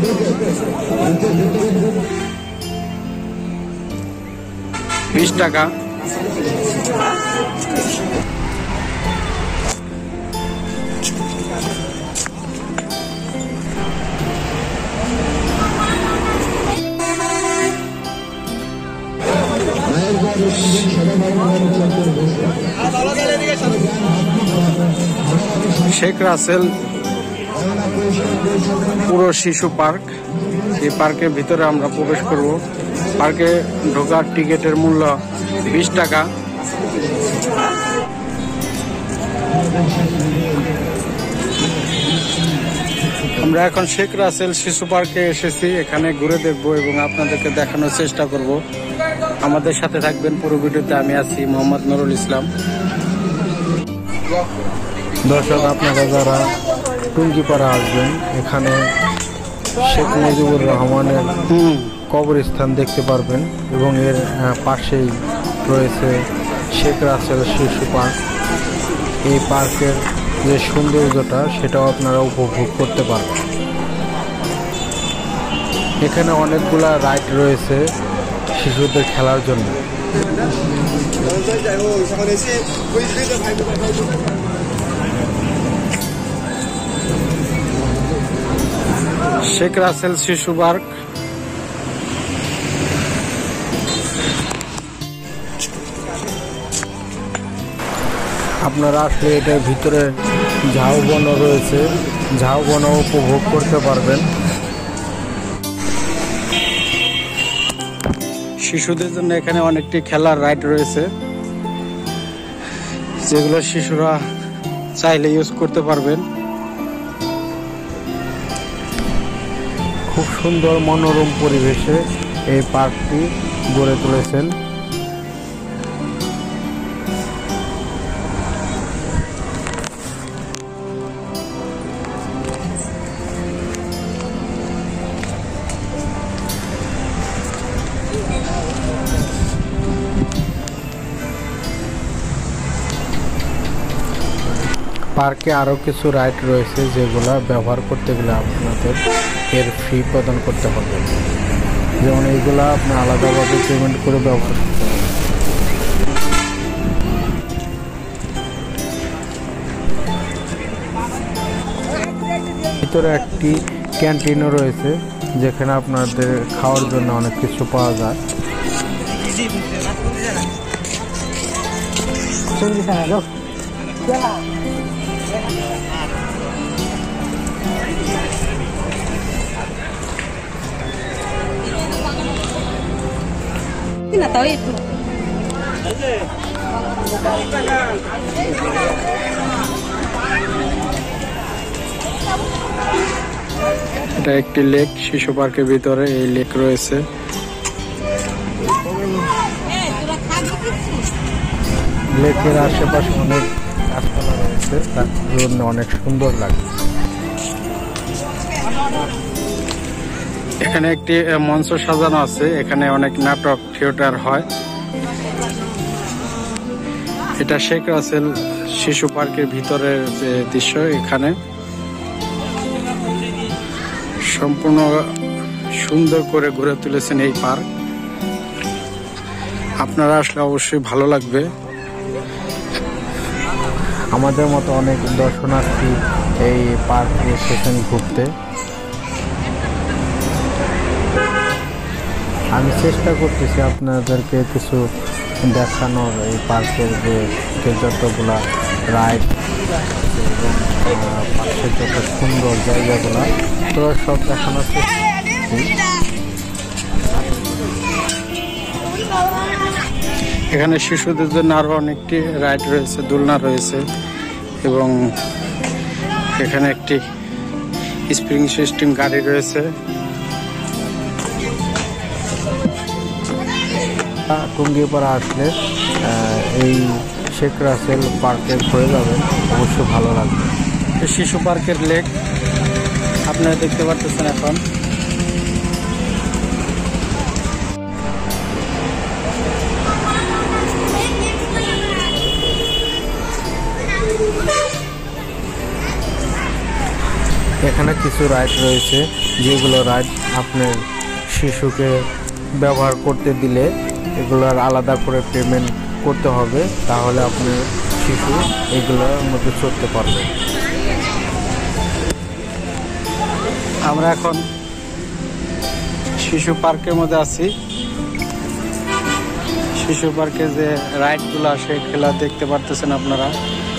20 টাকা। শেখ রাসেল পুরো শিশু পার্ক, এই পার্কের ভিতরে আমরা প্রবেশ করব। পার্কে ঢোকার টিকিটের মূল্য 20 টাকা। আমরা এখন শেখ রাসেল শিশু পার্কে এসেছি, এখানে ঘুরে দেখব এবং আপনাদেরকে দেখানোর চেষ্টা করব। আমাদের সাথে থাকবেন পুরো ভিডিওতে। আমি আছি মোহাম্মদ নুরুল ইসলাম। দর্শক, আপনারা যারা টুঙ্গিপাড়া আসবেন, এখানে শেখ মুজিবুর রহমানের কবরস্থান দেখতে পারবেন এবং এর পাশেই রয়েছে শেখ রাসেল শিশু পার্ক। এই পার্কের যে সৌন্দর্যটা সেটাও আপনারা উপভোগ করতে পারবেন। এখানে অনেকগুলা রাইড রয়েছে শিশুদের খেলার জন্য। শেখ রাসেল শিশু পার্ক। আপনারা আসলে এটার ভিতরে ঝাউবনও রয়েছে, ঝাউবনও উপভোগ করতে পারবেন। শিশুদের জন্য এখানে অনেকটি খেলার রাইড রয়েছে, যেগুলো শিশুরা চাইলে ইউজ করতে পারবেন। খুব সুন্দর মনোরম পরিবেশে এই পার্কটি গড়ে তুলেছেন। পার্কে আরও কিছু রাইড রয়েছে যেগুলো ব্যবহার করতে গেলে আপনাদের এর ফি প্রদান করতে হবে। যেমন এইগুলা আপনি আলাদাভাবে পেমেন্ট করে ব্যবহার করতে হবে। ভিতরে একটি ক্যান্টিনও রয়েছে যেখানে আপনাদের খাওয়ার জন্য অনেক কিছু পাওয়া যায়। Tidak tahu itu. এটা একটি লেক, শিশু পার্কের ভিতরে এই লেক রয়েছে। লেকের আশেপাশে অনেক গাছপালা রয়েছে, তার জন্য অনেক সুন্দর লাগে। এখানে একটি মঞ্চ সাজানো আছে, এখানে অনেক নাটক থিয়েটার হয়। এটা শেখ রাসেল শিশু পার্কের ভিতরের যে দৃশ্য, এখানে সম্পূর্ণ সুন্দর করে গড়ে তুলেছেন এই পার্ক। আপনারা আসলে অবশ্যই ভালো লাগবে। আমাদের মতো অনেক দর্শনার্থী এই পার্কে এসেছেন ঘুরতে। আমি চেষ্টা করতেছি আপনাদেরকে কিছু দেখানোর, এই পার্কের যে যতগুলা রাইড এবং পার্কের যত সুন্দর জায়গাগুলো তো সব দেখানোর চেষ্টা করছি। এখানে শিশুদের জন্য আরো অনেকটি রাইড রয়েছে, দোলনা রয়েছে এবং এখানে একটি স্প্রিং সিস্টেম গাড়ি রয়েছে। টুঙ্গিপাড়া আসলে এই শেখ রাসেল পার্কে ঘুরে যাবেন, অবশ্যই ভালো লাগবে। শিশু পার্কের লেক আপনারা দেখতে পাচ্ছেন এখন। এখানে কিছু রাইড রয়েছে, যেগুলো রাইড আপনার শিশুকে ব্যবহার করতে দিলে এগুলোর আলাদা করে পেমেন্ট করতে হবে, তাহলে আপনার শিশু এগুলোর মধ্যে চড়তে পারবে। আমরা এখন শিশু পার্কের মধ্যে আছি। শিশু পার্কে যে রাইডগুলো আসে, খেলা দেখতে পারতেছেন আপনারা।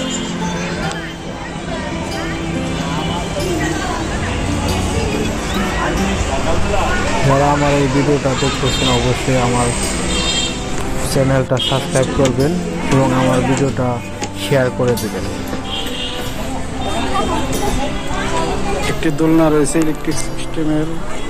যারা আমার এই ভিডিওটা দেখতেছেন অবশ্যই আমার চ্যানেলটা সাবস্ক্রাইব করবেন এবং আমার ভিডিওটা শেয়ার করে দেবেন। একটি দোলনা রয়েছে ইলেকট্রিক সিস্টেমের।